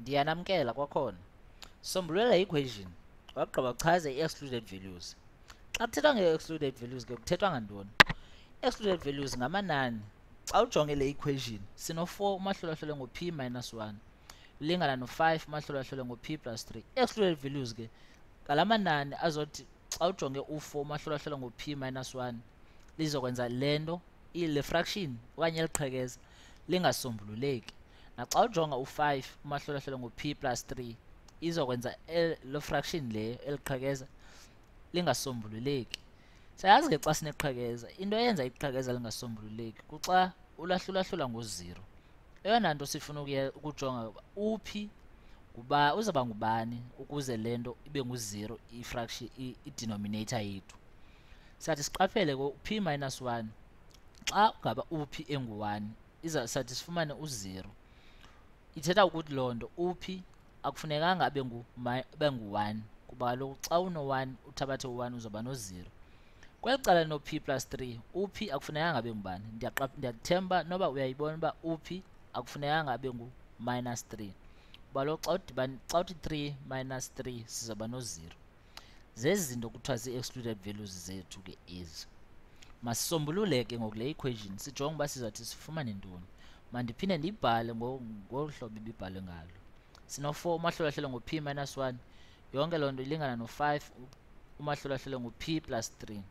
Ndiyanamkela kwakhona. Sombululela equation. Waqaba chaza i-excluded values. Xa kuthethwa nge-excluded values ke kuthethwa ngantoni? Excluded values ngamanani. Xa ujonge le equation, sino-4 umahlulahlule ngo-p minus 1 ulingana no-5 umahlulahlule ngo-p plus 3. Excluded values ke ngalamanani azothi xa ujonge u-4 umahlulahlule ngo-p minus 1 lizokwenza le nto le fraction okanye eliqhekeza lingasombululeki. Naxa ujonga u-5 umahlulahlule ngo-p plus 3 izokwenza lo fraction leyo eliqhekeza lingasombululeki. Sayazi ke xa sineqhekeza into eyenza iqhekeza lingasombululeki kuxa ulahlulahlula ngo-0. Eyona nto sifuna ukujonga uphi uzaba ngubani ukuze le nto ibe ngu-0 ifraction i-denominator yethu. Sathi siqaphele ku-p minus 1 xa ngaba uphi engu-1 sathi sifumane u-0. Ithetha ukuthi loo nto uphi akufunekanga abe ngu-1 kuba kaloku xa uno-1 uthabathe u-1 uzoba no-0. Kweli cala no-p plus 3 uphi akufunekanga abe ngubani. Ndiyathemba noba uyayibona uba uphi akufunekanga abe ngu-minus 3 kuba kaloku xa uthi 3 minus 3 sizoba no-0. Zezi zinto kuthiwa zii-excluded values zethu ke ezi. Masisombulule ke ngoku le equation sijonge uba sizawuthi sifumane ntoni. Mandiphinde ndiyibhale ngolu hlobo ibibhalwe ngalo. Sino-4 umahlulahlule ngo-p minus 1 yonke loo nto ilingana no-5 umahlulahlule ngo-p plus 3.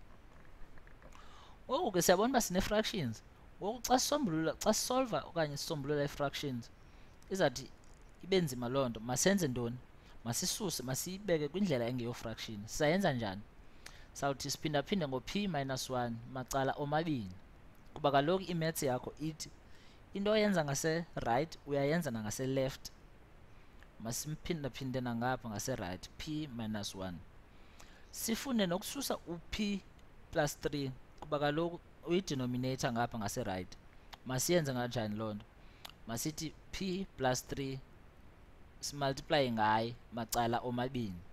Ngoku ke siyabona uba sine-fractions. Ngoku xa sisolva okanye sisombulula ii-fractions izawuthi ibe nzima loo nto. Masenze ntoni? Masisuse, masiyibeke kwindlela engeyo-fraction. Sizayenza njani? Sawuthi siphindaphinde ngo-p minus 1 macala omabini kuba kaloku imaths yakho ithi into oyenza ngase-right uyayenza nangase-left. Masimphindaphinde nangapha ngase-right, p minus 1. Sifunde nokususa u-p plus 3 kuba kaloku uyi-denominator ngapha ngase-right. Masiyenze kanjani loo nto? Masithi p plus 3 simultiplaye ngaye macala omabini.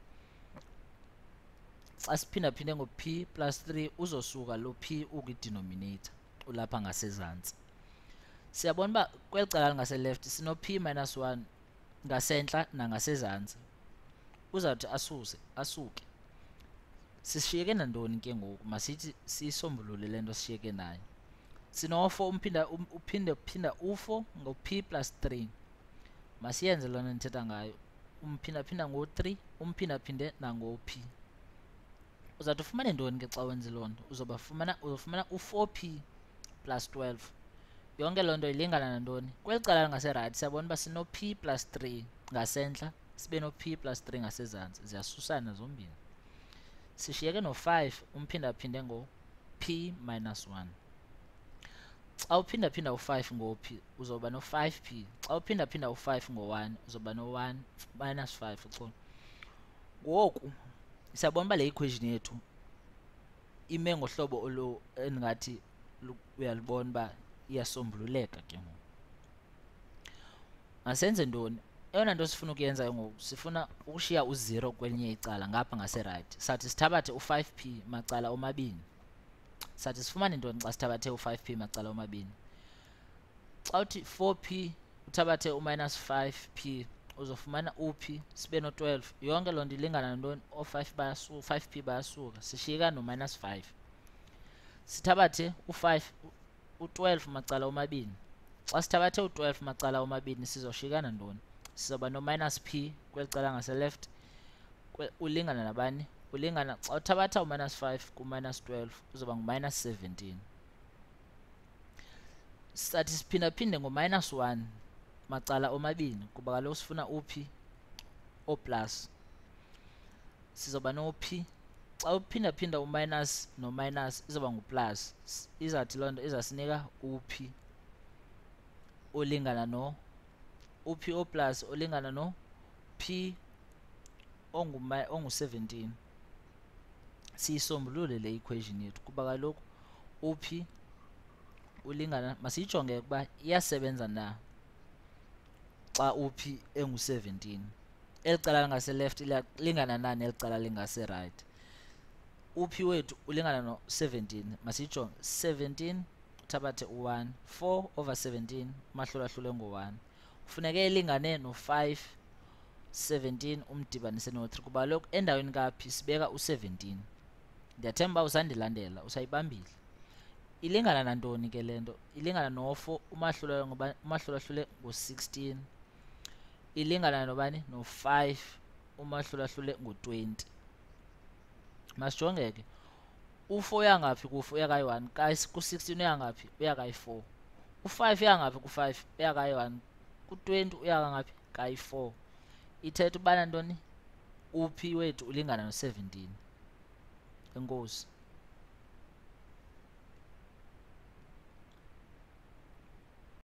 Xa siphindaphinde ngo-p plus 3 uzosuka lo p ukwi-denominator ulapha ngasezantsi. Siyabona uba kweli cala ngase-left sino-p minus 1 ngasentla nangasezantsi. Uzawuthi asuke. Sishiyeke nantoni ke ngoku? Masithi siyisombulule le nto sishiyeke nayo. Sino-4 uphinda u-4 ngo-p plus 3. Masiyenze loo nto ndithetha ngayo. Umphindaphinda ngo-3 umphindaphinde nango-p. Uzawuthi ufumane ntoni ke xa wenze loo nto? Uzofumana u-4p plus 12. Yonke loo nto ilingana nantoni? Kweli cala ngaserayithi siyabona uba sino-p plus 3 ngasentla sibe no-p plus 3 ngasezantsi. Ziyasusana zombini. Sishiyeke no-5 umphindaphinde ngo-p minus 1. Xa uphindaphinda u-5 ngo-p uzoba no-5p. Xa uphindaphinda u-5 ngo-1 uzoba no-1 minus 5 uxolo. Ngoku siyabona uba le equation yethu ime ngohlobo endingathi uyalibona uba iyasombululeka ke ngoku. Masenze ntoni? Eyona nto sifuna ukuyenza ngoku sifuna ukushiya u-0 kwelinye icala ngapha ngase-right. Sathi sithabathe u-5p macala omabini. Sathi sifumane ntoni xa sithabathe u-5p macala omabini? Xa uthi 4p uthabathe u-minus 5p uzofumana uphi sibe no-12. Yonke loo nto ilingana nantoni? Oo-5p bayasuka sishiyeka no-minus 5. Sithabathe u-12 macala omabini. Xa sithabathe u-12 macala omabini sizoshiyekana ntoni? Sizoba no-minus p kweli cala ngase-left ulingana nabani? Ulingana xa uthabatha u-minus 5 ku-minus 12 uzoba ngu-minus 17. Sathi siphindaphinde ngo-minus 1 macala omabini kuba kaloku sifuna uphi o-plus. Sizoba no-p. Xa uphindaphinda u-minus no-minus izoba ngu-plus. Izawuthi loo nto izasinika uphi olingana uphi o-plus olingana no-p ongu-17. Siyisombulule le equation yethu kuba kaloku uphi ulingana, masiyijonge ukuba iyasebenza na xa uphi engu-17. Eli cala ngase-left lingana na neli cala lingase-right. Uphi wethu ulingana no-17. Masiyijonge 17 uthabathe u-1 4 over 17 mahlulahlule ngo-1 kufuneke ilingane no-5 17 umdibanise no-3 kuba kaloku endaweni kaphi sibeka u-17. Ndiyathemba uba usandilandela, usayibambile. Ilingana nantoni ke le nto? Ilingana no-4 umahlula ngoba umahlula ahlule ngo-16, ilingana nobani? No-5 umahlula ahlule ngo-20. Masijonge ke, u-4 uyangaphi ku-4? Uya kayi-1. Ku-16 uyangaphi? Uya kayi-4. U-5 uyangaphi ku-5? Uya kayi-1. Ku-20 uya ngaphi? Kayi-4. Ithetha ubana ntoni? Uphi wethu ulingana no-17. Enkosi.